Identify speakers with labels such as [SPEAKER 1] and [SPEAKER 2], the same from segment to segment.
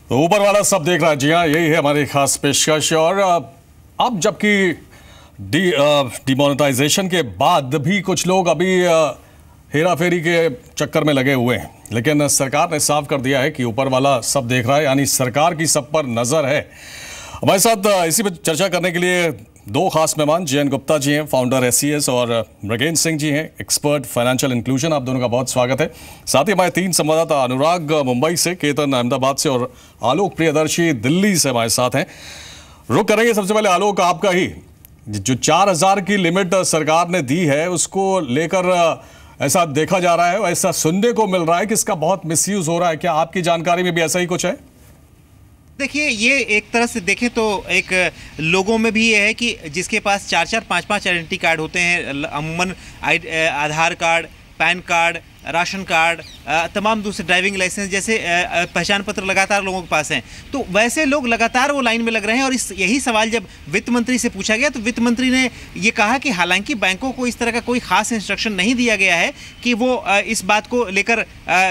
[SPEAKER 1] तो ऊपर वाला सब देख रहा है। जी हाँ, यही है हमारी खास पेशकश। और अब जबकि डिमोनेटाइजेशन के बाद भी कुछ लोग अभी हेरा फेरी के चक्कर में लगे हुए हैं, लेकिन सरकार ने साफ कर दिया है कि ऊपर वाला सब देख रहा है, यानी सरकार की सब पर नजर है। हमारे साथ इसी पर चर्चा करने के लिए दो खास मेहमान जयंत गुप्ता जी हैं, फाउंडर SCS, और मृगेंद्र सिंह जी हैं, एक्सपर्ट फाइनेंशियल इंक्लूजन। आप दोनों का बहुत स्वागत है। साथ ही हमारे तीन संवाददाता अनुराग मुंबई से, केतन अहमदाबाद से और आलोक प्रियदर्शी दिल्ली से हमारे साथ हैं। रुक करेंगे सबसे पहले आलोक आपका ही। जो 4000 की लिमिट सरकार ने दी है, उसको लेकर ऐसा देखा जा रहा है, ऐसा सुनने को मिल रहा है कि इसका बहुत मिसयूज हो रहा है। क्या आपकी जानकारी में भी ऐसा ही कुछ है?
[SPEAKER 2] देखिए, ये एक तरह से देखें तो एक लोगों में भी ये है कि जिसके पास 4-4, 5-5 आइडेंटिटी कार्ड होते हैं, अमूमन Aadhaar card, PAN card, ration card, तमाम दूसरे ड्राइविंग लाइसेंस जैसे पहचान पत्र लगातार लोगों के पास हैं, तो वैसे लोग लगातार वो लाइन में लग रहे हैं। और यही सवाल जब वित्त मंत्री से पूछा गया तो वित्त मंत्री ने ये कहा कि हालांकि बैंकों को इस तरह का कोई खास इंस्ट्रक्शन नहीं दिया गया है कि वो इस बात को लेकर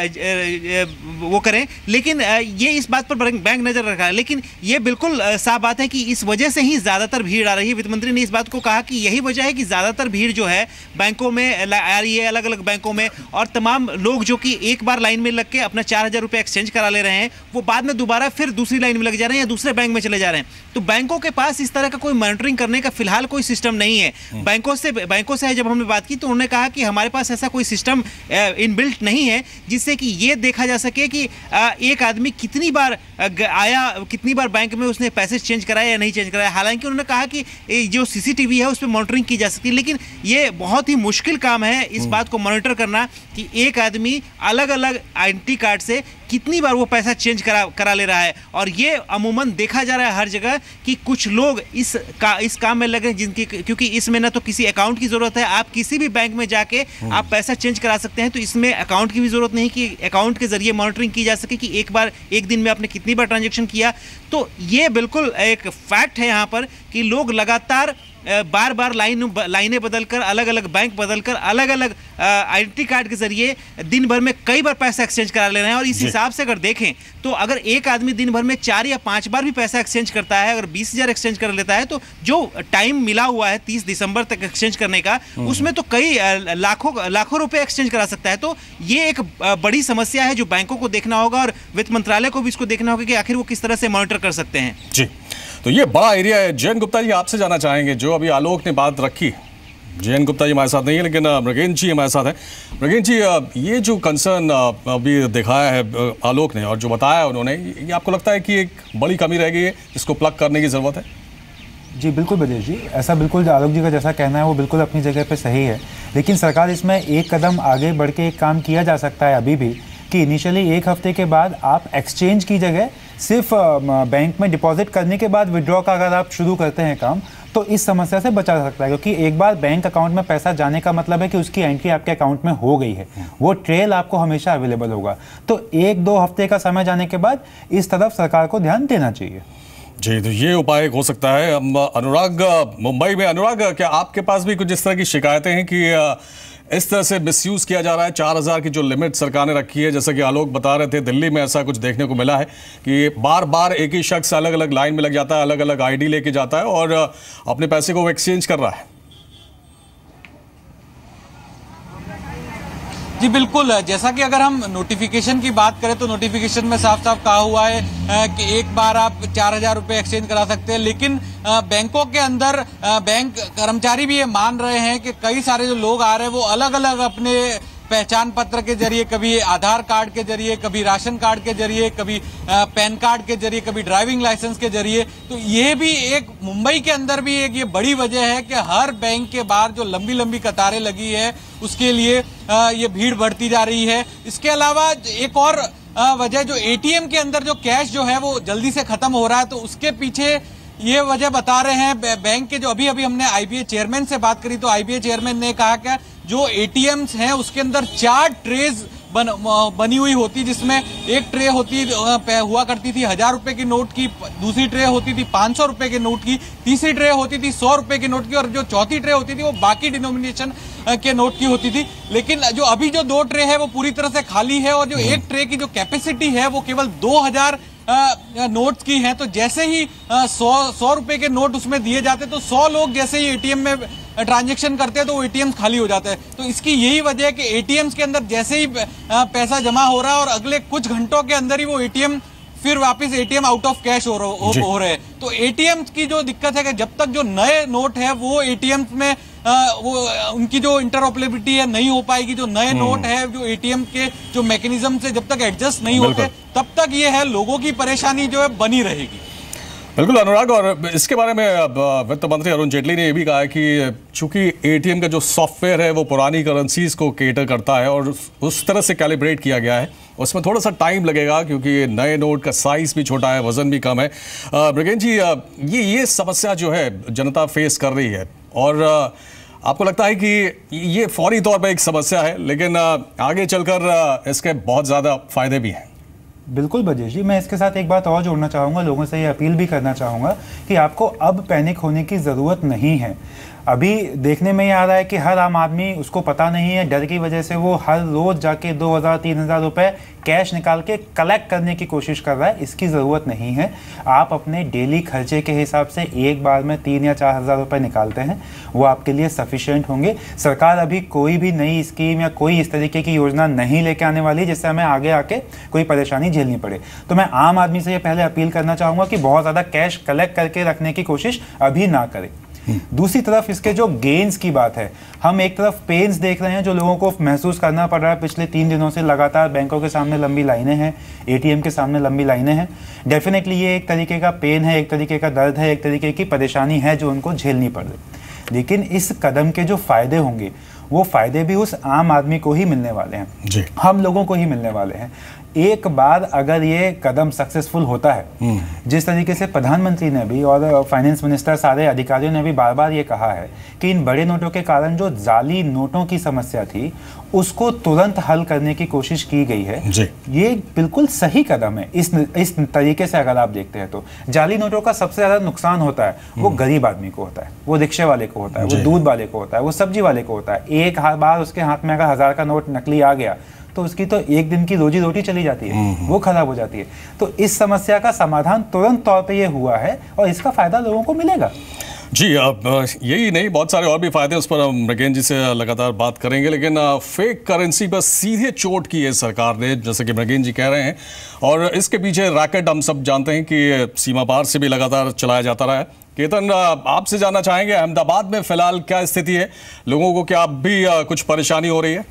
[SPEAKER 2] वो करें, लेकिन ये इस बात पर बैंक नज़र रखा है। लेकिन ये बिल्कुल साफ बात है कि इस वजह से ही ज़्यादातर भीड़ आ रही है। वित्त मंत्री ने इस बात को कहा कि यही वजह है कि ज़्यादातर भीड़ जो है बैंकों में आ रही है, अलग अलग बैंकों में, और तमाम लोग जो कि एक बार लाइन में लग के अपना 4000 रुपये एक्सचेंज करा ले रहे हैं, वो बाद में दोबारा फिर दूसरी लाइन में लग जा रहे हैं या दूसरे बैंक में चले जा रहे हैं। तो बैंकों के पास इस तरह का कोई मॉनिटरिंग करने का फिलहाल कोई सिस्टम नहीं है। बैंकों से जब हमने बात की तो उन्होंने कहा कि हमारे पास ऐसा कोई सिस्टम इनबिल्ट नहीं है जिससे कि ये देखा जा सके कि एक आदमी कितनी बार आया, कितनी बार बैंक में उसने पैसे चेंज कराया या नहीं चेंज कराया। हालांकि उन्होंने कहा कि जो CCTV है उस पर मॉनिटरिंग की जा सकती है, लेकिन ये बहुत ही मुश्किल काम है इस बात को मॉनिटर करना कि एक आदमी अलग अलग आइडेंटिटी कार्ड से कितनी बार वो पैसा चेंज करा ले रहा है। और ये अमूमन देखा जा रहा है हर जगह कि कुछ लोग इस काम में लगे जिनकी, क्योंकि इसमें ना तो किसी अकाउंट की जरूरत है, आप किसी भी बैंक में जाके आप पैसा चेंज करा सकते हैं, तो इसमें अकाउंट की भी जरूरत नहीं कि अकाउंट के जरिए मॉनिटरिंग की जा सके कि एक दिन में आपने कितनी बार ट्रांजेक्शन किया। तो ये बिल्कुल एक फैक्ट है यहाँ पर कि लोग लगातार बार बार लाइनें बदलकर, अलग अलग बैंक बदलकर, अलग अलग आइडेंटिटी कार्ड के जरिए दिन भर में कई बार पैसा एक्सचेंज करा ले रहे हैं। और इस हिसाब से अगर देखें तो अगर एक आदमी दिन भर में 4 या 5 बार भी पैसा एक्सचेंज करता है, अगर 20,000 एक्सचेंज कर लेता है, तो जो टाइम मिला हुआ है 30 दिसंबर तक एक्सचेंज करने का, उसमें तो कई लाखों रुपए एक्सचेंज करा सकता है। तो ये एक बड़ी समस्या है जो बैंकों को देखना होगा और वित्त मंत्रालय को भी इसको देखना होगा कि आखिर वो किस तरह से मॉनिटर कर सकते हैं। जी,
[SPEAKER 1] तो ये बड़ा एरिया है। जयंत गुप्ता जी, आपसे जानना चाहेंगे, जो अभी आलोक ने बात रखी, जयंत गुप्ता जी हमारे साथ नहीं है लेकिन मृगेंद्र जी हमारे साथ हैं। मृगेंद्र जी, ये जो कंसर्न अभी दिखाया है आलोक ने और जो बताया उन्होंने, ये आपको लगता है कि एक बड़ी कमी रह गई है, इसको प्लग करने की ज़रूरत है?
[SPEAKER 3] जी बिल्कुल ब्रजेश जी, ऐसा बिल्कुल आलोक जी का जैसा कहना है वो बिल्कुल अपनी जगह पे सही है। लेकिन सरकार इसमें एक कदम आगे बढ़ के एक काम किया जा सकता है अभी भी, कि इनिशियली 1 हफ्ते के बाद आप एक्सचेंज की जगह सिर्फ बैंक में डिपॉजिट करने के बाद विड्रॉ का अगर आप शुरू करते हैं काम, तो इस समस्या से बचा जा सकता है। क्योंकि एक बार बैंक अकाउंट में पैसा जाने का मतलब है कि उसकी एंट्री आपके अकाउंट में हो गई है, वो ट्रेल आपको हमेशा अवेलेबल होगा। तो 1-2 हफ्ते का समय जाने के बाद इस तरफ सरकार को ध्यान देना चाहिए।
[SPEAKER 1] जी, तो ये उपाय हो सकता है। अनुराग मुंबई में, अनुराग क्या आपके पास भी कुछ इस तरह की शिकायतें हैं कि इस तरह से मिसयूज किया जा रहा है? 4000 की जो लिमिट सरकार ने रखी है, जैसा कि आलोक बता रहे थे, दिल्ली में ऐसा कुछ देखने को मिला है कि बार बार एक ही शख्स अलग अलग लाइन में लग जाता है, अलग अलग ID लेके जाता है और अपने पैसे को वो एक्सचेंज कर रहा है।
[SPEAKER 4] जी बिल्कुल, जैसा कि अगर हम नोटिफिकेशन की बात करें तो नोटिफिकेशन में साफ साफ कहा हुआ है कि एक बार आप 4000 रुपये एक्सचेंज करा सकते हैं। लेकिन बैंकों के अंदर बैंक कर्मचारी भी ये मान रहे हैं कि कई सारे जो लोग आ रहे हैं वो अलग अलग अपने पहचान पत्र के जरिए, कभी आधार कार्ड के जरिए, कभी राशन कार्ड के जरिए, कभी पैन कार्ड के जरिए, कभी ड्राइविंग लाइसेंस के जरिए। तो ये भी एक मुंबई के अंदर भी एक ये बड़ी वजह है कि हर बैंक के बाहर जो लंबी लंबी कतारें लगी है उसके लिए ये भीड़ बढ़ती जा रही है। इसके अलावा एक और वजह, जो ATM के अंदर जो कैश जो है वो जल्दी से खत्म हो रहा है, तो उसके पीछे ये वजह बता रहे हैं बैंक के। जो अभी हमने IBA चेयरमैन से बात करी तो IBA चेयरमैन ने कहा कि जो ATMs हैं उसके अंदर 4 ट्रेज बनी हुई होती, जिसमें एक ट्रे हुआ करती थी 1000 रुपए की नोट की, दूसरी ट्रे होती थी 500 रुपए के नोट की, तीसरी ट्रे होती थी 100 रुपए की नोट की, और जो चौथी ट्रे होती थी वो बाकी डिनोमिनेशन के नोट की होती थी। लेकिन अभी जो 2 ट्रे है वो पूरी तरह से खाली है और जो एक ट्रे की जो कैपेसिटी है वो केवल 2000 नोट्स की हैं, तो जैसे ही 100 रुपए के नोट उसमें दिए जाते तो 100 लोग जैसे ही एटीएम में ट्रांजैक्शन करते हैं तो वो एटीएम खाली हो जाते हैं। तो इसकी यही वजह है कि एटीएम्स के अंदर जैसे ही पैसा जमा हो रहा है और अगले कुछ घंटों के अंदर ही वो एटीएम फिर वापस एटीएम आउट ऑफ कैश हो रहे हैं। तो एटीएम की जो दिक्कत है कि जब तक जो नए नोट है वो एटीएम में वो उनकी जो इंटरऑपरेबिलिटी है नहीं हो पाएगी, जो नए नोट है जो एटीएम के जो मैकेनिज्म से जब तक एडजस्ट नहीं होते तब तक ये है लोगों की परेशानी जो है बनी रहेगी।
[SPEAKER 1] बिल्कुल अनुराग, और इसके बारे में वित्त मंत्री अरुण जेटली ने यह भी कहा है कि चूंकि एटीएम का जो सॉफ्टवेयर है वो पुरानी करेंसीज को केटर करता है और उस तरह से कैलिब्रेट किया गया है, उसमें थोड़ा सा टाइम लगेगा क्योंकि नए नोट का साइज भी छोटा है, वजन भी कम है। ब्रिगेन जी, ये समस्या जो है जनता फेस कर रही है और आपको लगता है कि ये फौरी तौर पर एक समस्या है लेकिन आगे चलकर इसके बहुत ज़्यादा फायदे भी हैं?
[SPEAKER 3] बिल्कुल ब्रजेश जी, मैं इसके साथ एक बात और जोड़ना चाहूँगा, लोगों से ये अपील भी करना चाहूँगा कि आपको अब पैनिक होने की ज़रूरत नहीं है। अभी देखने में ये आ रहा है कि हर आम आदमी, उसको पता नहीं है, डर की वजह से वो हर रोज़ जाके 2000-3000 रुपये कैश निकाल के कलेक्ट करने की कोशिश कर रहा है। इसकी ज़रूरत नहीं है। आप अपने डेली खर्चे के हिसाब से एक बार में 3 या 4 हज़ार रुपये निकालते हैं, वो आपके लिए सफिशिएंट होंगे। सरकार अभी कोई भी नई स्कीम या कोई इस तरीके की योजना नहीं लेके आने वाली जिससे हमें आगे आके कोई परेशानी झेलनी पड़े। तो मैं आम आदमी से ये पहले अपील करना चाहूँगा कि बहुत ज़्यादा कैश कलेक्ट करके रखने की कोशिश अभी ना करें। दूसरी तरफ इसके जो गेन्स की बात है, हम एक तरफ पेन्स देख रहे हैं जो लोगों को महसूस करना पड़ रहा है। पिछले 3 दिनों से लगातार बैंकों के सामने लंबी लाइनें हैं, एटीएम के सामने लंबी लाइनें हैं। डेफिनेटली ये एक तरीके का पेन है, एक तरीके का दर्द है, एक तरीके की परेशानी है जो उनको झेलनी पड़ रही। लेकिन इस कदम के जो फायदे होंगे वो फायदे भी उस आम आदमी को ही मिलने वाले हैं जी। हम लोगों को ही मिलने वाले हैं। एक बार अगर ये कदम सक्सेसफुल होता है, जिस तरीके से प्रधानमंत्री ने भी और फाइनेंस मिनिस्टर सारे अधिकारियों ने भी बार बार ये कहा है कि इन बड़े नोटों के कारण जो जाली नोटों की समस्या थी उसको तुरंत हल करने की कोशिश की गई है जी। ये बिल्कुल सही कदम है। इस तरीके से अगर आप देखते हैं तो जाली नोटों का सबसे ज्यादा नुकसान होता है वो गरीब आदमी को होता है, वो रिक्शे वाले को होता है, वो दूध वाले को होता है, वो सब्जी वाले को होता है। एक बार उसके हाथ में अगर 1000 का नोट नकली आ गया तो उसकी तो एक दिन की रोजी रोटी चली जाती है, वो खराब हो जाती है। तो इस समस्या का समाधान तुरंत तौर पे ये हुआ है और इसका फायदा लोगों को मिलेगा
[SPEAKER 1] जी। अब यही नहीं, बहुत सारे और भी फायदे, उस पर हम मृगेन जी से लगातार बात करेंगे। लेकिन फेक करेंसी पर सीधे चोट की है सरकार ने, जैसे कि मृगेन जी कह रहे हैं, और इसके पीछे रैकेट हम सब जानते हैं कि सीमा पार से भी लगातार चलाया जाता रहा है। केतन, आपसे जानना चाहेंगे अहमदाबाद में फिलहाल क्या स्थिति है, लोगों को क्या अब भी कुछ परेशानी हो रही है?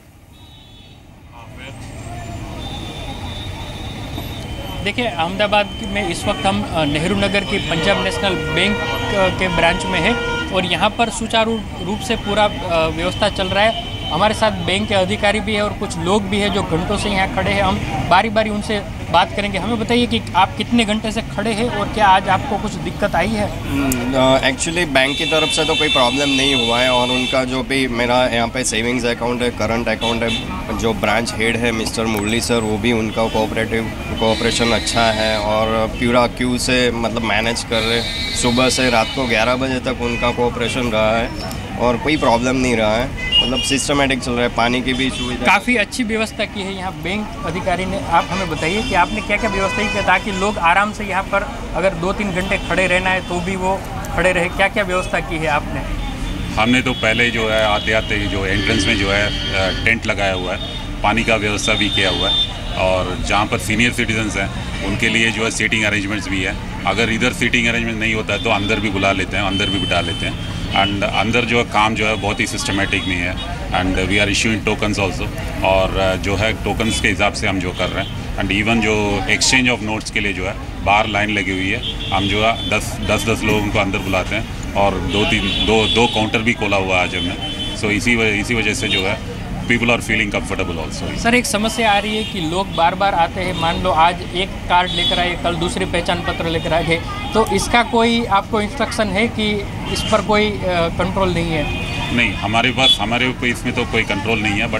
[SPEAKER 5] देखिए, अहमदाबाद में इस वक्त हम नेहरू नगर की पंजाब नेशनल बैंक के ब्रांच में है और यहाँ पर सुचारू रूप से पूरा व्यवस्था चल रहा है। हमारे साथ बैंक के अधिकारी भी है और कुछ लोग भी हैं जो घंटों से यहाँ खड़े हैं। हम बारी बारी उनसे बात करेंगे। हमें बताइए कि आप कितने घंटे से खड़े हैं और क्या आज आपको कुछ दिक्कत आई है?
[SPEAKER 6] एक्चुअली बैंक की तरफ से तो कोई प्रॉब्लम नहीं हुआ है और उनका जो भी मेरा यहाँ पे सेविंग्स अकाउंट है, करंट अकाउंट है, जो ब्रांच हेड है मिस्टर मुरली सर, वो भी उनका कोऑपरेशन अच्छा है और पूरा क्यू से मतलब मैनेज कर रहे। सुबह से रात को 11 बजे तक उनका कोऑपरेशन रहा है और कोई प्रॉब्लम नहीं रहा है, मतलब सिस्टमेटिक चल रहा है। पानी की भी सुविधा
[SPEAKER 5] काफ़ी अच्छी व्यवस्था की है यहाँ बैंक अधिकारी ने। आप हमें बताइए कि आपने क्या क्या व्यवस्था की ताकि लोग आराम से यहाँ पर अगर 2-3 घंटे खड़े रहना है तो भी वो खड़े रहे। क्या क्या व्यवस्था की है आपने?
[SPEAKER 7] हमने तो पहले जो है आते आते जो एंट्रेंस में जो है टेंट लगाया हुआ है, पानी का व्यवस्था भी किया हुआ है और जहाँ पर सीनियर सिटीजन्स हैं उनके लिए जो है सीटिंग अरेंजमेंट्स भी है। अगर इधर सीटिंग अरेंजमेंट नहीं होता है तो अंदर भी बुला लेते हैं, अंदर भी बिठा लेते हैं। एंड अंदर जो है काम जो है बहुत ही सिस्टमेटिक नहीं है and we are issuing tokens also, और जो है टोकन्स के हिसाब से हम जो कर रहे हैं। एंड इवन जो एक्सचेंज ऑफ नोट्स के लिए जो है बाहर लाइन लगी हुई है, हम जो है 10 लोगों को अंदर बुलाते हैं और दो काउंटर भी खोला हुआ है आज हमने। सो इसी वजह से जो है people are feeling comfortable also.
[SPEAKER 5] Sir, एक समस्या आ रही है कि लोग बार बार आते हैं, मान लो आज एक कार्ड लेकर आए, कल दूसरी पहचान पत्र लेकर आए, तो इसका कोई आपको इंस्ट्रक्शन है कि इस पर कोई कंट्रोल नहीं है?
[SPEAKER 7] नहीं, हमारे ऊपर इसमें तो कोई कंट्रोल नहीं है,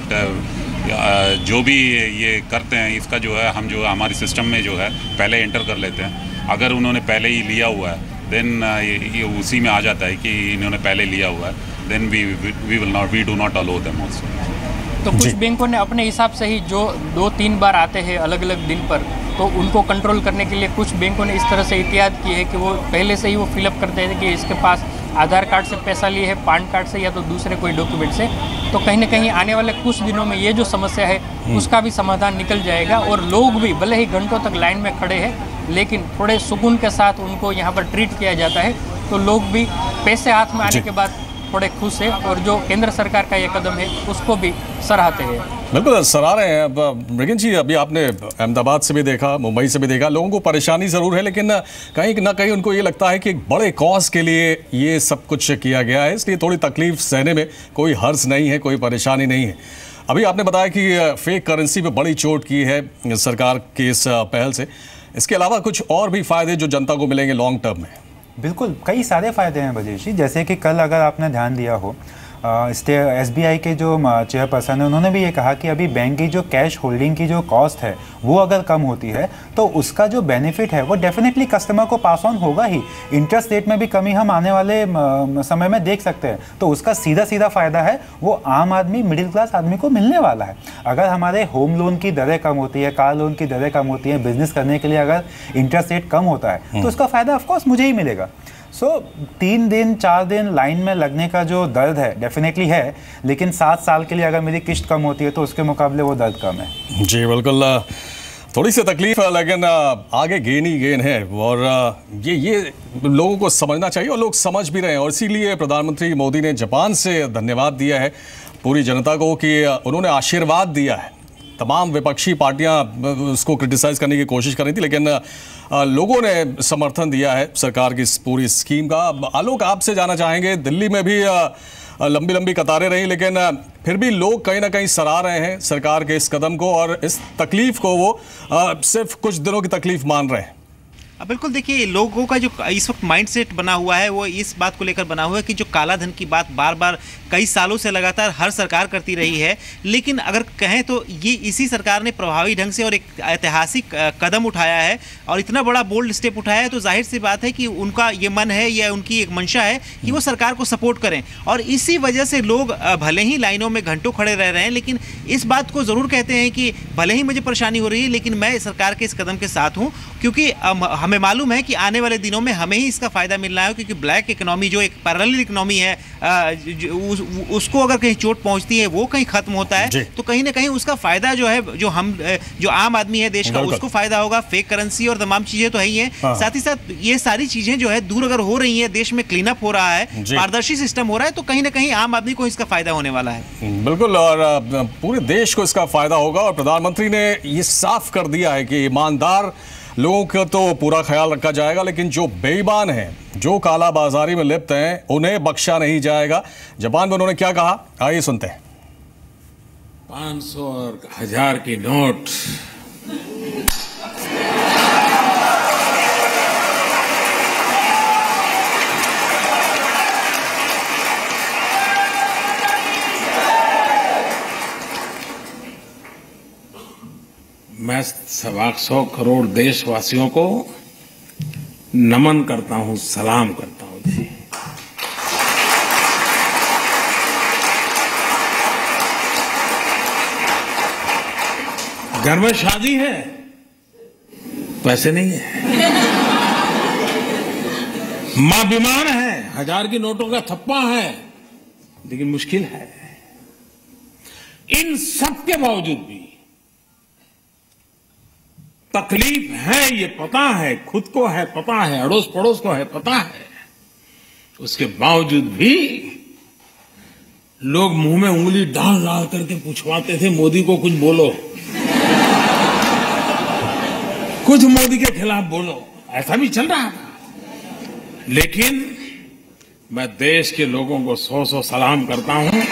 [SPEAKER 7] बट जो भी ये करते हैं इसका जो है हम जो हमारे सिस्टम में जो है पहले एंटर कर लेते हैं। अगर उन्होंने पहले ही लिया हुआ है देन ये उसी में आ जाता है कि इन्होंने पहले लिया हुआ है, then we do not allow them also.
[SPEAKER 5] तो कुछ बैंकों ने अपने हिसाब से ही जो 2-3 बार आते हैं अलग अलग दिन पर, तो उनको कंट्रोल करने के लिए कुछ बैंकों ने इस तरह से एहतियात की है कि वो पहले से ही वो फिलअप करते हैं कि इसके पास आधार कार्ड से पैसा लिए है, पैन कार्ड से या तो दूसरे कोई डॉक्यूमेंट से। तो कहीं ना कहीं आने वाले कुछ दिनों में ये जो समस्या है उसका भी समाधान निकल जाएगा और लोग भी भले ही घंटों तक लाइन में खड़े हैं लेकिन थोड़े सुकून के साथ उनको यहाँ पर ट्रीट किया जाता है, तो लोग भी पैसे हाथ में आने के बाद थोड़े खुश है और जो केंद्र सरकार का ये कदम है उसको भी सराहते हैं।
[SPEAKER 1] बिल्कुल सराह रहे हैं। अब मृगिन जी, अभी आपने अहमदाबाद से भी देखा, मुंबई से भी देखा, लोगों को परेशानी ज़रूर है लेकिन कहीं ना कहीं उनको ये लगता है कि एक बड़े कॉज के लिए ये सब कुछ किया गया है, इसलिए थोड़ी तकलीफ सहने में कोई हर्ज नहीं है, कोई परेशानी नहीं है। अभी आपने बताया कि फेक करेंसी पे बड़ी चोट की है सरकार की इस पहल से, इसके अलावा कुछ और भी फ़ायदे जो जनता को मिलेंगे लॉन्ग टर्म में?
[SPEAKER 3] बिल्कुल, कई सारे फ़ायदे हैं बजेश जी। जैसे कि कल अगर आपने ध्यान दिया हो, SBI के जो चेयरपर्सन है उन्होंने भी ये कहा कि अभी बैंक की जो कैश होल्डिंग की जो कॉस्ट है वो अगर कम होती है तो उसका जो बेनिफिट है वो डेफिनेटली कस्टमर को पास ऑन होगा ही। इंटरेस्ट रेट में भी कमी हम आने वाले समय में देख सकते हैं, तो उसका सीधा सीधा फ़ायदा है वो आम आदमी, मिडिल क्लास आदमी को मिलने वाला है। अगर हमारे होम लोन की दरें कम होती है, कार लोन की दरें कम होती हैं, बिजनेस करने के लिए अगर इंटरेस्ट रेट कम होता है तो उसका फ़ायदा ऑफकोर्स मुझे ही मिलेगा। 3 दिन 4 दिन लाइन में लगने का जो दर्द है डेफिनेटली है, लेकिन 7 साल के लिए अगर मेरी किश्त कम होती है तो उसके मुकाबले वो दर्द कम है।
[SPEAKER 1] जी बिल्कुल, थोड़ी सी तकलीफ है लेकिन आगे गेन ही गेन है और ये लोगों को समझना चाहिए और लोग समझ भी रहे हैं। और इसीलिए प्रधानमंत्री मोदी ने जापान से धन्यवाद दिया है पूरी जनता को कि उन्होंने आशीर्वाद दिया है। तमाम विपक्षी पार्टियां उसको क्रिटिसाइज करने की कोशिश कर रही थी लेकिन लोगों ने समर्थन दिया है सरकार की इस पूरी स्कीम का। आलोक, आपसे जाना चाहेंगे, दिल्ली में भी लंबी लंबी कतारें रही लेकिन फिर भी लोग कहीं ना कहीं सराह रहे हैं सरकार के इस कदम को और इस तकलीफ को वो सिर्फ कुछ दिनों की तकलीफ मान रहे हैं।
[SPEAKER 2] बिल्कुल, देखिए लोगों का जो इस वक्त माइंडसेट बना हुआ है वो इस बात को लेकर बना हुआ है कि जो काला धन की बात बार बार कई सालों से लगातार हर सरकार करती रही है, लेकिन अगर कहें तो ये इसी सरकार ने प्रभावी ढंग से और एक ऐतिहासिक कदम उठाया है और इतना बड़ा बोल्ड स्टेप उठाया है, तो जाहिर सी बात है कि उनका ये मन है या उनकी एक मंशा है कि वो सरकार को सपोर्ट करें। और इसी वजह से लोग भले ही लाइनों में घंटों खड़े रह रहे हैं लेकिन इस बात को ज़रूर कहते हैं कि भले ही मुझे परेशानी हो रही है लेकिन मैं सरकार के इस कदम के साथ हूँ, क्योंकि हमें मालूम है कि आने वाले दिनों में हमें ही इसका फ़ायदा मिल रहा है। क्योंकि ब्लैक इकोनॉमी जो एक पैरेलल इकोनॉमी है उसको अगर कहीं चोट पहुंचती है, वो कहीं खत्म होता है तो कहीं ना कहीं उसका फ़ायदा जो है जो आम आदमी है देश का उसको फ़ायदा होगा। फेक करेंसी और तमाम चीज़ें तो है ही हैं, साथ ही साथ ये सारी चीज़ें जो है दूर अगर हो रही हैं, देश में क्लीन अप हो रहा है, पारदर्शी सिस्टम हो रहा है, तो कहीं ना कहीं आम आदमी को इसका फ़ायदा होने वाला है।
[SPEAKER 1] बिल्कुल, और पूरे देश को इसका फ़ायदा होगा। और प्रधानमंत्री ने ये साफ कर दिया है कि ईमानदार लोगों का तो पूरा ख्याल रखा जाएगा लेकिन जो बेईमान हैं, जो काला बाजारी में लिप्त हैं, उन्हें बख्शा नहीं जाएगा। जापान में उन्होंने क्या कहा, आइए सुनते हैं।
[SPEAKER 8] 500 और 1000 की नोट मैं 125 करोड़ देशवासियों को नमन करता हूं, सलाम करता हूं जी। घर में शादी है, पैसे नहीं है, मां बीमार है, 1000 की नोटों का थप्पा है, लेकिन मुश्किल है। इन सब के बावजूद भी तकलीफ है, ये पता है, खुद को है पता है, अड़ोस पड़ोस को है पता है, उसके बावजूद भी लोग मुंह में उंगली डाल डाल करके पूछवाते थे मोदी को कुछ बोलो, कुछ मोदी के खिलाफ बोलो, ऐसा भी चल रहा था। लेकिन मैं देश के लोगों को 100 सलाम करता हूं।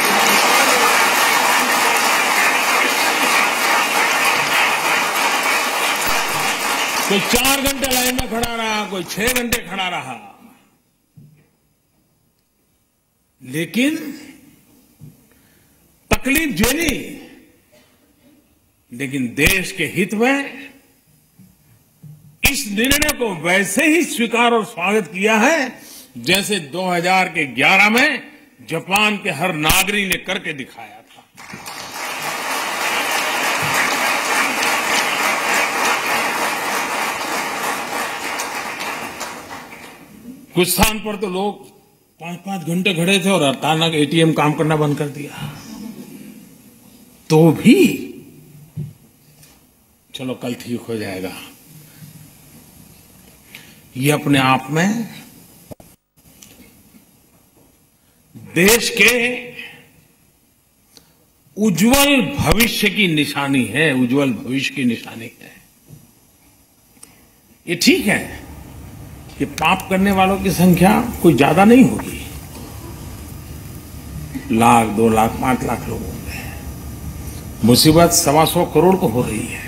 [SPEAKER 8] कोई 4 घंटे लाइन में खड़ा रहा, कोई 6 घंटे खड़ा रहा, लेकिन तकलीफ झेली, लेकिन देश के हित में इस निर्णय को वैसे ही स्वीकार और स्वागत किया है जैसे 2011 में जापान के हर नागरिक ने करके दिखाया था। कुछ स्थान पर तो लोग 5-5 घंटे खड़े थे और अचानक एटीएम काम करना बंद कर दिया। तो भी चलो कल ठीक हो जाएगा, ये अपने आप में देश के उज्जवल भविष्य की निशानी है, उज्जवल भविष्य की निशानी है। ये ठीक है कि पाप करने वालों की संख्या कोई ज्यादा नहीं होगी, 1 लाख 2 लाख 5 लाख लोग होंगे, मुसीबत 125 करोड़ को हो रही है।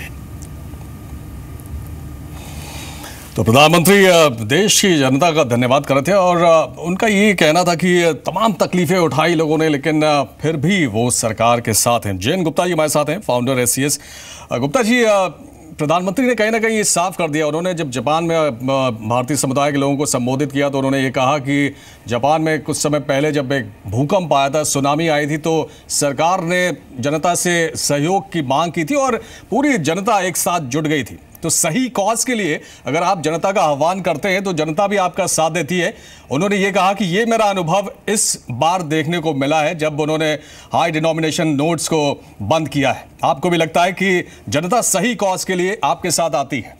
[SPEAKER 1] तो प्रधानमंत्री देश की जनता का धन्यवाद कर रहे थे और उनका ये कहना था कि तमाम तकलीफें उठाई लोगों ने, लेकिन फिर भी वो सरकार के साथ हैं। जयंत गुप्ता जी हमारे साथ हैं, फाउंडर SCS। गुप्ता जी, प्रधानमंत्री ने कहीं ना कहीं ये साफ कर दिया, उन्होंने जब जापान में भारतीय समुदाय के लोगों को संबोधित किया तो उन्होंने ये कहा कि जापान में कुछ समय पहले जब एक भूकंप आया था, सुनामी आई थी, तो सरकार ने जनता से सहयोग की मांग की थी और पूरी जनता एक साथ जुट गई थी। तो सही कॉज के लिए अगर आप जनता का आह्वान करते हैं तो जनता भी आपका साथ देती है। उन्होंने ये कहा कि ये मेरा अनुभव इस बार देखने को मिला है जब उन्होंने हाई डिनोमिनेशन नोट्स को बंद किया है। आपको भी लगता है कि जनता सही कॉज के लिए आपके साथ आती है?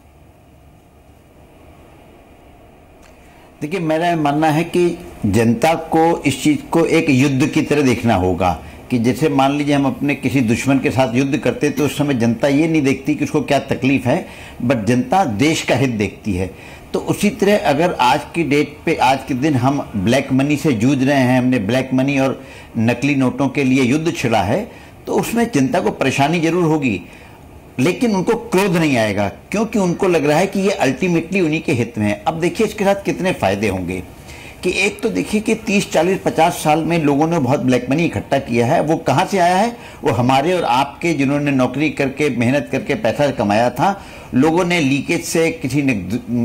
[SPEAKER 9] देखिए, मेरा मानना है कि जनता को इस चीज को एक युद्ध की तरह देखना होगा कि जैसे मान लीजिए हम अपने किसी दुश्मन के साथ युद्ध करते तो उस समय जनता ये नहीं देखती कि उसको क्या तकलीफ है, बट जनता देश का हित देखती है। तो उसी तरह अगर आज की डेट पे, आज के दिन हम ब्लैक मनी से जूझ रहे हैं, हमने ब्लैक मनी और नकली नोटों के लिए युद्ध छिड़ा है, तो उसमें जनता को परेशानी जरूर होगी, लेकिन उनको क्रोध नहीं आएगा क्योंकि उनको लग रहा है कि ये अल्टीमेटली उन्हीं के हित में है। अब देखिए इसके साथ कितने फायदे होंगे कि एक तो देखिए कि 30, 40, 50 साल में लोगों ने बहुत ब्लैक मनी इकट्ठा किया है। वो कहाँ से आया है? वो हमारे और आपके जिन्होंने नौकरी करके मेहनत करके पैसा कमाया था, लोगों ने लीकेज से, किसी ने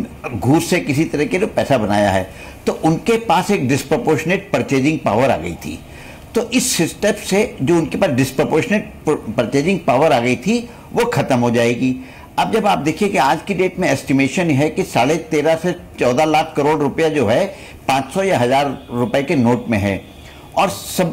[SPEAKER 9] घूस से, किसी तरह के पैसा बनाया है, तो उनके पास एक डिस्प्रपोर्शनेट परचेजिंग पावर आ गई थी। तो इस स्टेप से जो उनके पास डिस्प्रपोर्शनेट परचेजिंग पावर आ गई थी वो खत्म हो जाएगी। अब जब आप देखिए कि आज की डेट में एस्टिमेशन है कि 13.5 से 14 लाख करोड़ रुपया जो है 500 या 1000 रुपए के नोट में है, और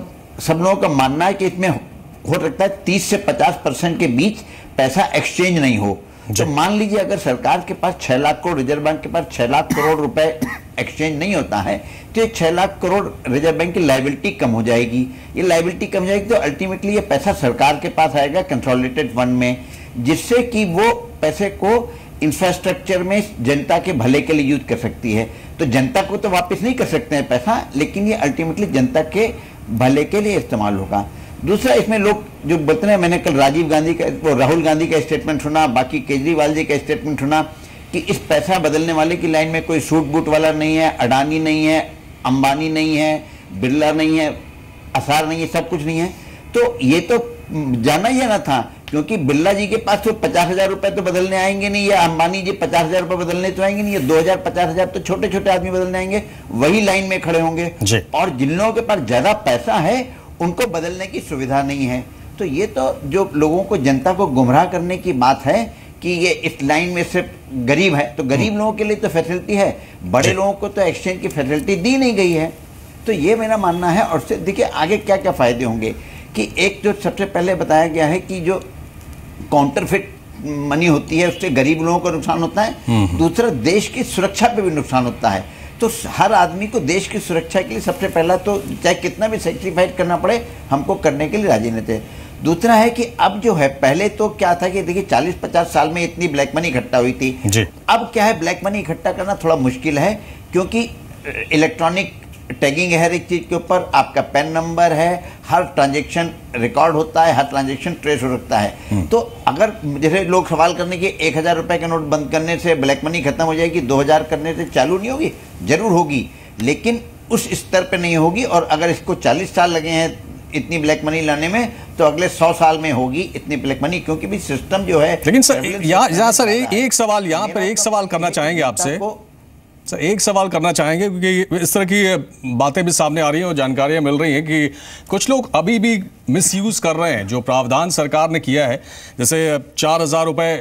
[SPEAKER 9] सब लोगों का मानना है कि इसमें हो सकता है 30 से 50% के बीच पैसा एक्सचेंज नहीं हो। तो मान लीजिए अगर सरकार के पास 6 लाख करोड़, रिजर्व बैंक के पास 6 लाख करोड़ रुपए एक्सचेंज नहीं होता है, तो ये 6 लाख करोड़ रिजर्व बैंक की लायबिलिटी कम हो जाएगी। ये लायबिलिटी कम हो जाएगी तो अल्टीमेटली ये पैसा सरकार के पास आएगा कंसोलिडेटेड फंड में, जिससे कि वो पैसे को इंफ्रास्ट्रक्चर में जनता के भले के लिए यूज कर सकती है। तो जनता को तो वापस नहीं कर सकते हैं पैसा, लेकिन ये अल्टीमेटली जनता के भले के लिए इस्तेमाल होगा। दूसरा, इसमें लोग जो बोलते हैं, मैंने कल राजीव गांधी का, राहुल गांधी का स्टेटमेंट सुना, बाकी केजरीवाल जी का स्टेटमेंट सुना कि इस पैसा बदलने वाले की लाइन में कोई सूट बूट वाला नहीं है, अडानी नहीं है, अंबानी नहीं है, बिरला नहीं है, असार नहीं है, सब कुछ नहीं है। तो ये तो जाना ही ना था, क्योंकि बिरला जी के पास तो 50,000 रुपए तो बदलने आएंगे नहीं, या अंबानी जी 50,000 रुपए बदलने तो आएंगे नहीं, या 2,000 50,000 तो छोटे छोटे आदमी बदलने आएंगे, वही लाइन में खड़े होंगे। और जिन लोगों के पास ज्यादा पैसा है उनको बदलने की सुविधा नहीं है। तो ये तो जो लोगों को, जनता को गुमराह करने की बात है कि ये इस लाइन में सिर्फ गरीब है, तो गरीब लोगों के लिए तो फैसिलिटी है, बड़े लोगों को तो एक्सचेंज की फैसिलिटी दी नहीं गई है। तो ये मेरा मानना है। और देखिए आगे क्या क्या फायदे होंगे कि एक जो सबसे पहले बताया गया है कि जो काउंटरफिट मनी होती है उससे गरीब लोगों को नुकसान होता है, दूसरा देश की सुरक्षा पे भी नुकसान होता है। तो हर आदमी को देश की सुरक्षा के लिए सबसे पहला तो चाहे कितना भी सेक्रीफाइस करना पड़े, हमको करने के लिए राजी नहीं थे। दूसरा है कि अब जो है, पहले तो क्या था कि देखिए 40-50 साल में इतनी ब्लैक मनी इकट्ठा हुई थी, अब क्या है, ब्लैक मनी इकट्ठा करना थोड़ा मुश्किल है, क्योंकि इलेक्ट्रॉनिक टैगिंग है हर एक चीज के ऊपर, आपका पैन नंबर है, हर ट्रांजैक्शन रिकॉर्ड होता है, हर ट्रांजैक्शन ट्रेस हो सकता है। तो अगर जैसे लोग सवाल करने के 1,000 रुपए का नोट बंद करने से ब्लैक मनी खत्म हो जाएगी, 2,000 करने से चालू नहीं होगी, जरूर होगी, लेकिन उस स्तर पे नहीं होगी। और अगर इसको 40 साल लगे हैं इतनी ब्लैक मनी लाने में, तो अगले 100 साल में होगी इतनी ब्लैक मनी, क्योंकि भी सिस्टम जो है।
[SPEAKER 1] लेकिन सर यहाँ सर एक सवाल, यहाँ पर एक सवाल करना चाहेंगे आपसे सर, एक सवाल करना चाहेंगे, क्योंकि इस तरह की बातें भी सामने आ रही हैं और जानकारियां मिल रही हैं कि कुछ लोग अभी भी मिसयूज कर रहे हैं जो प्रावधान सरकार ने किया है। जैसे 4,000 रुपए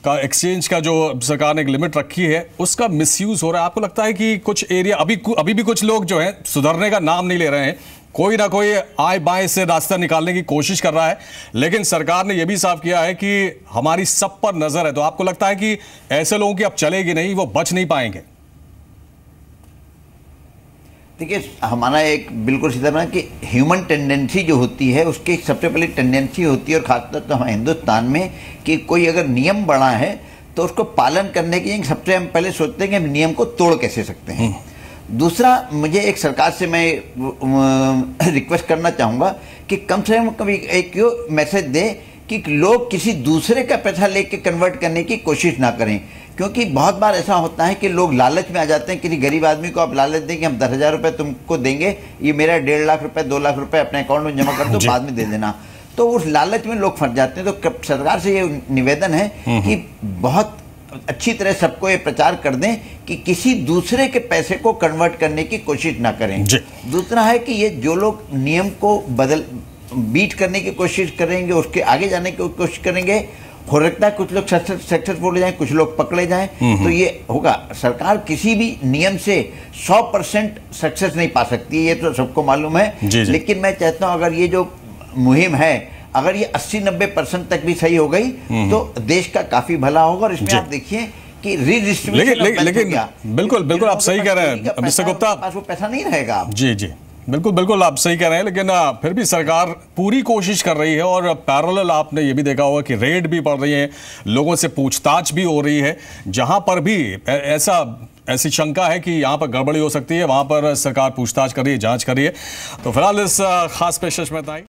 [SPEAKER 1] का एक्सचेंज का जो सरकार ने एक लिमिट रखी है उसका मिसयूज हो रहा है। आपको लगता है कि कुछ एरिया अभी भी कुछ लोग जो हैं सुधरने का नाम नहीं ले रहे हैं, कोई ना कोई आय बाएं से रास्ता निकालने की कोशिश कर रहा है, लेकिन सरकार ने यह भी साफ किया है कि हमारी सब पर नजर है। तो आपको लगता है कि ऐसे लोगों की अब चलेगी नहीं, वो बच नहीं पाएंगे?
[SPEAKER 9] देखिए, हमारा एक बिल्कुल सीधा बना कि ह्यूमन टेंडेंसी जो होती है उसकी सबसे पहले टेंडेंसी होती है, और खासतौर तो हमारे हिंदुस्तान में, कि कोई अगर नियम बना है तो उसको पालन करने के सबसे हम पहले सोचते हैं कि हम नियम को तोड़ कैसे सकते हैं। दूसरा, मुझे एक सरकार से मैं रिक्वेस्ट करना चाहूँगा कि कम से कम कभी एक यो मैसेज दे कि लोग किसी दूसरे का पैसा लेके कन्वर्ट करने की कोशिश ना करें, क्योंकि बहुत बार ऐसा होता है कि लोग लालच में आ जाते हैं। किसी गरीब आदमी को आप लालच दें कि हम 10,000 रुपये तुमको देंगे, ये मेरा 1.5 लाख रुपए 2 लाख रुपए अपने अकाउंट में जमा कर दो, बाद में दे देना। तो उस लालच में लोग फंस जाते हैं। तो सरकार से ये निवेदन है कि बहुत अच्छी तरह सबको ये प्रचार कर दें कि किसी दूसरे के पैसे को कन्वर्ट करने की कोशिश ना करें। दूसरा है कि ये जो लोग नियम को बीट करने की कोशिश करेंगे, उसके आगे जाने की कोशिश करेंगे, हो सकता है कुछ लोग सक्सेसफुल हो जाएं, कुछ लोग पकड़े जाएं, तो ये होगा। सरकार किसी भी नियम से 100% सक्सेस नहीं पा सकती है, ये तो सबको मालूम है। लेकिन मैं चाहता हूं अगर ये जो मुहिम है, अगर ये 80-90% तक भी सही हो गई तो देश का काफी भला होगा। और इसमें आप देखिए कि रीडिस्ट्रीब्यूशन,
[SPEAKER 1] लेकिन बिल्कुल आप सही कह रहे हैं मिस्टर गुप्ता,
[SPEAKER 9] वो पैसा नहीं रहेगा।
[SPEAKER 1] जी बिल्कुल आप सही कह रहे हैं, लेकिन फिर भी सरकार पूरी कोशिश कर रही है। और पैरेलल आपने ये भी देखा होगा कि रेड भी पड़ रही है, लोगों से पूछताछ भी हो रही है। जहां पर भी ऐसी शंका है कि यहां पर गड़बड़ी हो सकती है, वहां पर सरकार पूछताछ कर रही है, जांच कर रही है। तो फिलहाल इस खास पेशकश में इतना ही।